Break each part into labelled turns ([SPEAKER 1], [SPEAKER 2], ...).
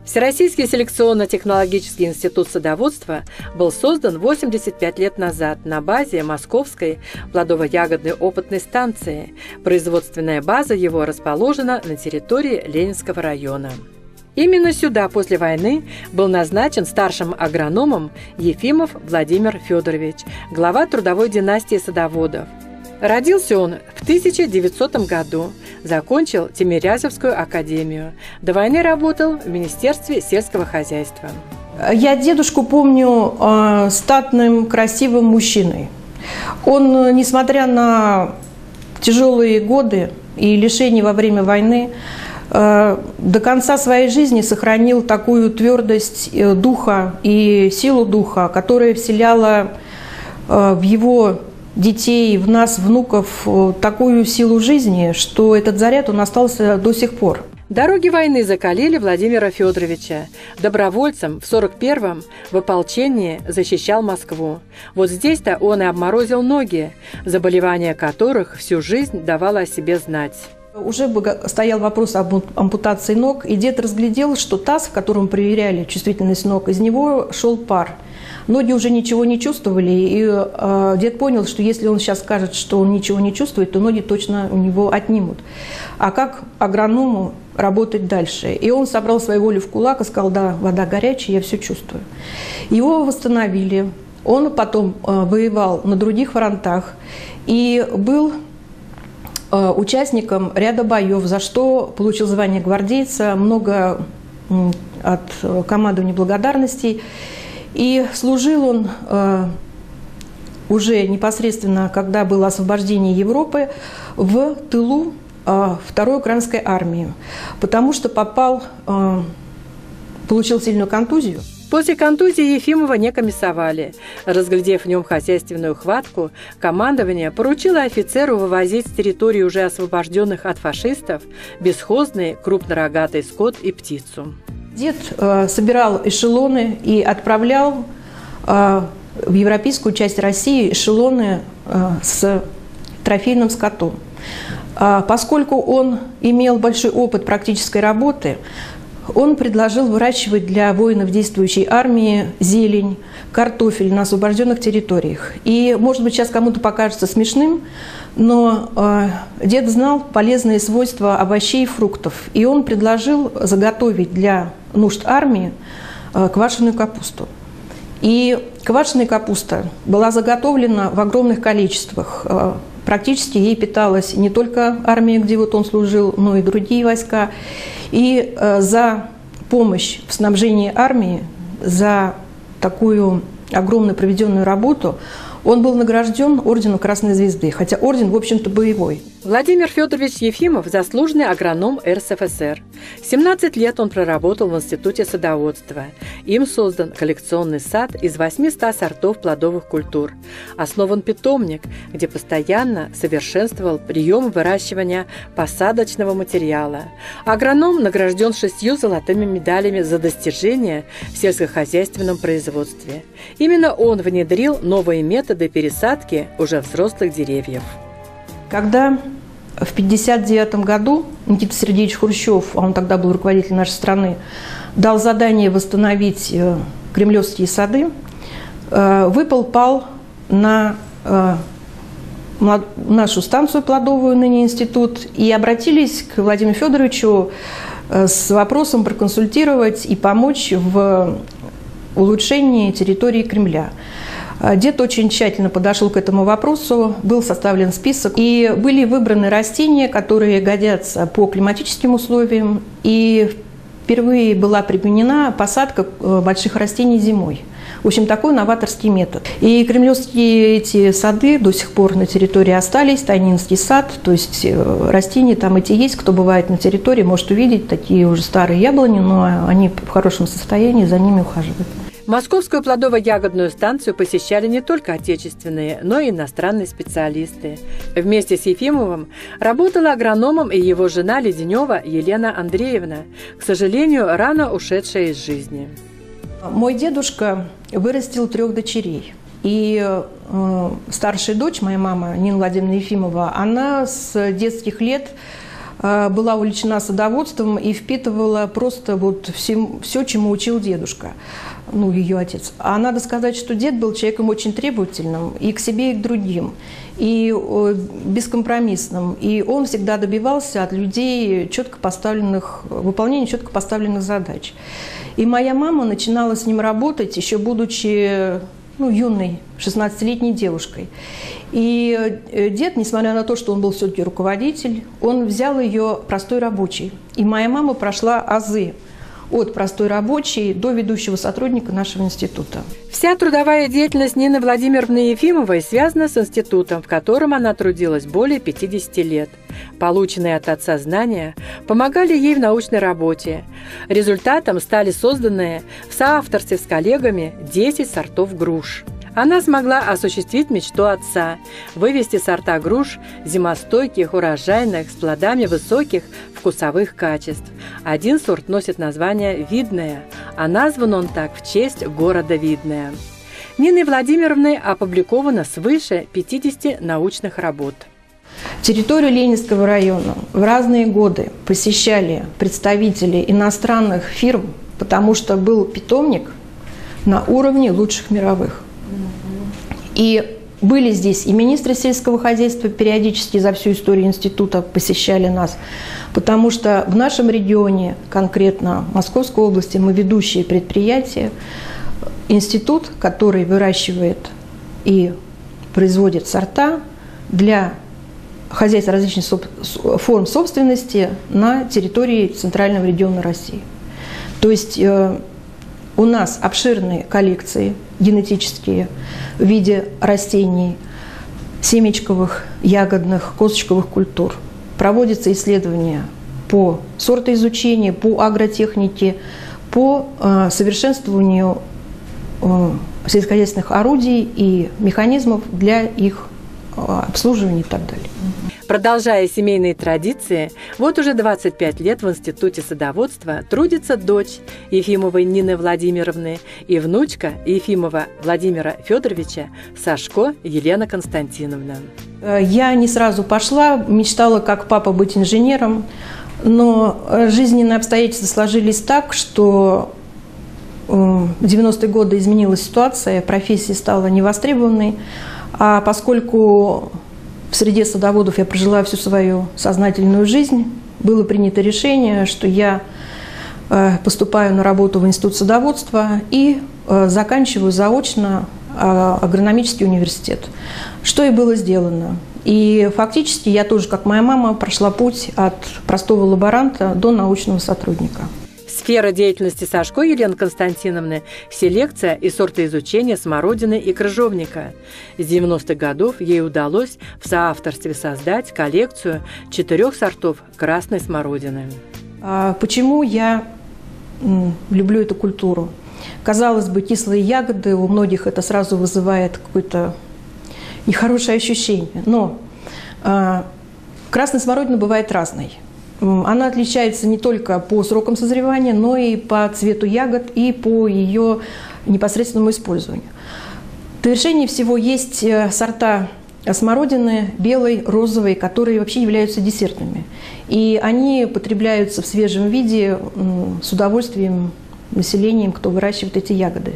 [SPEAKER 1] Всероссийский селекционно-технологический институт садоводства был создан 85 лет назад на базе Московской плодово-ягодной опытной станции. Производственная база его расположена на территории Ленинского района. Именно сюда после войны был назначен старшим агрономом Ефимов Владимир Федорович, глава трудовой династии садоводов. Родился он в 1900 году, закончил Тимирязевскую академию. До войны работал в Министерстве сельского хозяйства.
[SPEAKER 2] Я дедушку помню статным, красивым мужчиной. Он, несмотря на тяжелые годы и лишения во время войны, до конца своей жизни сохранил такую твердость духа и силу духа, которая вселяла в его детей, в нас, внуков, такую силу жизни, что этот заряд он остался до сих пор.
[SPEAKER 1] Дороги войны закалили Владимира Федоровича. Добровольцем в 41-м в ополчении защищал Москву. Вот здесь-то он и обморозил ноги, заболевания которых всю жизнь давало о себе знать.
[SPEAKER 2] Уже стоял вопрос об ампутации ног, и дед разглядел, что таз, в котором проверяли чувствительность ног, из него шел пар. Ноги уже ничего не чувствовали, и дед понял, что если он сейчас скажет, что он ничего не чувствует, то ноги точно у него отнимут. А как агроному работать дальше? И он собрал свою волю в кулак и сказал: да, вода горячая, я все чувствую. Его восстановили. Он потом воевал на других фронтах и был участником ряда боев, за что получил звание гвардейца, много от командования благодарностей. И служил он уже непосредственно, когда было освобождение Европы, в тылу Второй украинской армии, потому что получил сильную контузию.
[SPEAKER 1] После контузии Ефимова не комиссовали. Разглядев в нем хозяйственную хватку, командование поручило офицеру вывозить с территории уже освобожденных от фашистов бесхозный крупнорогатый скот и птицу.
[SPEAKER 2] Дед собирал эшелоны и отправлял в европейскую часть России эшелоны с трофейным скотом. Поскольку он имел большой опыт практической работы, он предложил выращивать для воинов действующей армии зелень, картофель на освобожденных территориях. И, может быть, сейчас кому-то покажется смешным, но дед знал полезные свойства овощей и фруктов, и он предложил заготовить для нужд армии квашеную капусту. И квашеная капуста была заготовлена в огромных количествах. Практически ей питалась не только армия, где вот он служил, но и другие войска. И за помощь в снабжении армии, за такую огромную проведенную работу он был награжден орденом Красной Звезды, хотя орден, в общем-то, боевой.
[SPEAKER 1] Владимир Федорович Ефимов – заслуженный агроном РСФСР. 17 лет он проработал в Институте садоводства. Им создан коллекционный сад из 800 сортов плодовых культур. Основан питомник, где постоянно совершенствовал прием выращивания посадочного материала. Агроном награжден 6 золотыми медалями за достижения в сельскохозяйственном производстве. Именно он внедрил новые методы пересадки уже взрослых деревьев.
[SPEAKER 2] Когда в 1959 году Никита Сергеевич Хрущев, он тогда был руководителем нашей страны, дал задание восстановить кремлевские сады, выпал пал на нашу станцию плодовую, ныне институт, и обратились к Владимиру Федоровичу с вопросом проконсультировать и помочь в улучшении территории Кремля. Дед очень тщательно подошел к этому вопросу, был составлен список, и были выбраны растения, которые годятся по климатическим условиям, и впервые была применена посадка больших растений зимой. В общем, такой новаторский метод. И кремлевские эти сады до сих пор на территории остались, Тайнинский сад, то есть растения там эти есть, кто бывает на территории, может увидеть такие уже старые яблони, но они в хорошем состоянии, за ними ухаживают.
[SPEAKER 1] Московскую плодово-ягодную станцию посещали не только отечественные, но и иностранные специалисты. Вместе с Ефимовым работала агрономом и его жена Леденева Елена Андреевна, к сожалению, рано ушедшая из жизни.
[SPEAKER 2] Мой дедушка вырастил 3 дочерей. И старшая дочь, моя мама, Нина Владимировна Ефимова, она с детских лет была увлечена садоводством и впитывала просто вот все, чему учил дедушка, ну, ее отец. А надо сказать, что дед был человеком очень требовательным и к себе, и к другим, и бескомпромиссным. И он всегда добивался от людей выполнения четко поставленных задач. И моя мама начинала с ним работать, еще будучи юной, 16-летней девушкой. И дед, несмотря на то, что он был все-таки руководитель, он взял ее простой рабочей. И моя мама прошла азы от простой рабочей до ведущего сотрудника нашего института.
[SPEAKER 1] Вся трудовая деятельность Нины Владимировны Ефимовой связана с институтом, в котором она трудилась более 50 лет. Полученные от отца знания помогали ей в научной работе. Результатом стали созданные в соавторстве с коллегами 10 сортов груш. Она смогла осуществить мечту отца – вывести сорта груш зимостойких, урожайных, с плодами высоких вкусовых качеств. Один сорт носит название «Видное», а назван он так в честь города Видное. Ниной Владимировной опубликовано свыше 50 научных работ.
[SPEAKER 2] Территорию Ленинского района в разные годы посещали представители иностранных фирм, потому что был питомник на уровне лучших мировых. И были здесь и министры сельского хозяйства периодически за всю историю института посещали нас, потому что в нашем регионе, конкретно в Московской области, мы ведущие предприятия. Институт, который выращивает и производит сорта для хозяйства различных форм собственности на территории Центрального региона России. То есть у нас обширные коллекции генетические в виде растений, семечковых, ягодных, косточковых культур. Проводятся исследования по сортоизучению, по агротехнике, по совершенствованию сельскохозяйственных орудий и механизмов для их обслуживания и так далее.
[SPEAKER 1] Продолжая семейные традиции, вот уже 25 лет в Институте садоводства трудится дочь Ефимовой Нины Владимировны и внучка Ефимова Владимира Федоровича Сашко Елена Константиновна.
[SPEAKER 2] Я не сразу пошла, мечтала как папа быть инженером, но жизненные обстоятельства сложились так, что в 90-е годы изменилась ситуация, профессия стала невостребованной, а поскольку в среде садоводов я прожила всю свою сознательную жизнь, было принято решение, что я поступаю на работу в Институт садоводства и заканчиваю заочно агрономический университет, что и было сделано. И фактически я тоже, как моя мама, прошла путь от простого лаборанта до научного сотрудника.
[SPEAKER 1] Сфера деятельности Сашко Елены Константиновны – селекция и сортоизучение смородины и крыжовника. С 90-х годов ей удалось в соавторстве создать коллекцию 4 сортов красной смородины.
[SPEAKER 2] Почему я люблю эту культуру? Казалось бы, кислые ягоды, у многих это сразу вызывает какое-то нехорошее ощущение. Но красная смородина бывает разной. Она отличается не только по срокам созревания, но и по цвету ягод и по ее непосредственному использованию. В довершении всего есть сорта смородины белой, розовой, которые вообще являются десертными. И они потребляются в свежем виде с удовольствием населением, кто выращивает эти ягоды.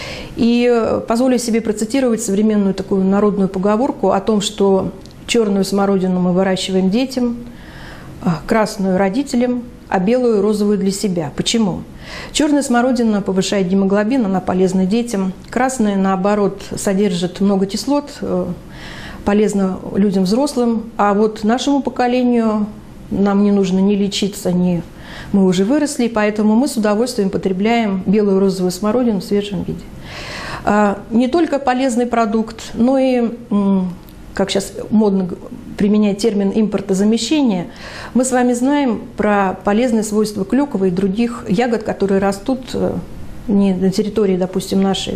[SPEAKER 2] И позволю себе процитировать современную такую народную поговорку о том, что черную смородину мы выращиваем детям, красную родителям, а белую и розовую для себя. Почему? Черная смородина повышает гемоглобин, она полезна детям. Красная, наоборот, содержит много кислот, полезна людям взрослым. А вот нашему поколению нам не нужно ни лечиться, ни мы уже выросли, поэтому мы с удовольствием потребляем белую и розовую смородину в свежем виде. Не только полезный продукт, но и, как сейчас модно применять термин импортозамещения, мы с вами знаем про полезные свойства клюквы и других ягод, которые растут не на территории, допустим, нашей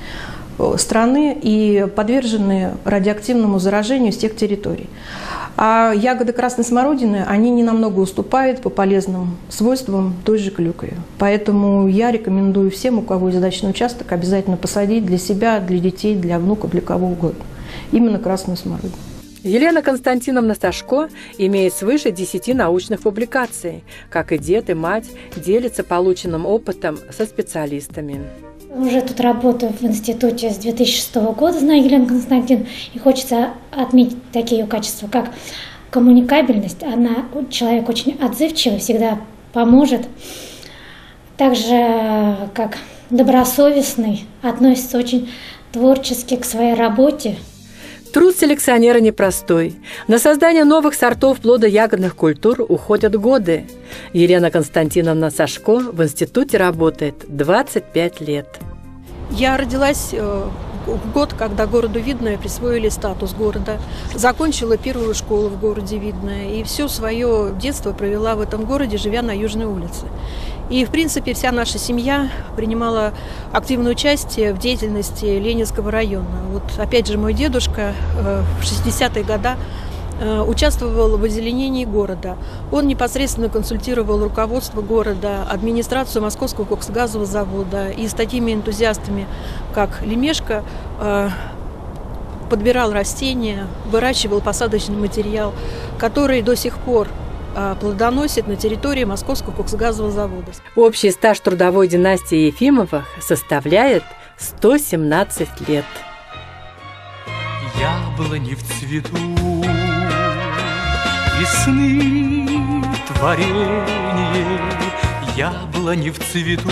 [SPEAKER 2] страны и подвержены радиоактивному заражению с тех территорий. А ягоды красной смородины, они не намного уступают по полезным свойствам той же клюкве. Поэтому я рекомендую всем, у кого есть дачный участок, обязательно посадить для себя, для детей, для внуков, для кого угодно. Именно красную смородину.
[SPEAKER 1] Елена Константиновна Сашко имеет свыше 10 научных публикаций. Как и дед, и мать делится полученным опытом со специалистами.
[SPEAKER 3] Уже тут работаю в институте с 2006 года, знаю Елену Константиновну, и хочется отметить такие ее качества, как коммуникабельность. Она человек очень отзывчивый, всегда поможет. Также как добросовестный, относится очень творчески к своей работе.
[SPEAKER 1] Труд селекционера непростой. На создание новых сортов плодо-ягодных культур уходят годы. Елена Константиновна Сашко в институте работает 25 лет.
[SPEAKER 2] Я родилась в год, когда городу Видное присвоили статус города. Закончила первую школу в городе Видное и все свое детство провела в этом городе, живя на Южной улице. И, в принципе, вся наша семья принимала активное участие в деятельности Ленинского района. Вот, опять же, мой дедушка в 60-е годы участвовал в озеленении города. Он непосредственно консультировал руководство города, администрацию Московского коксогазового завода. И с такими энтузиастами, как Лемешко, подбирал растения, выращивал посадочный материал, который до сих пор плодоносит на территории Московского коксогазового завода.
[SPEAKER 1] Общий стаж трудовой династии Ефимовых составляет 117 лет.
[SPEAKER 4] Яблони в цвету, весны творение, яблони в цвету,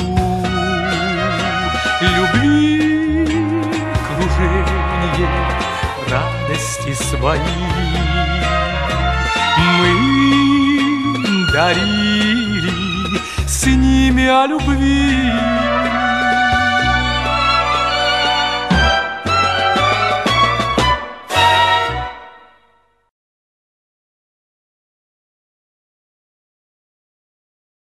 [SPEAKER 4] любви кружение, радости свои мы дарили с ними о любви.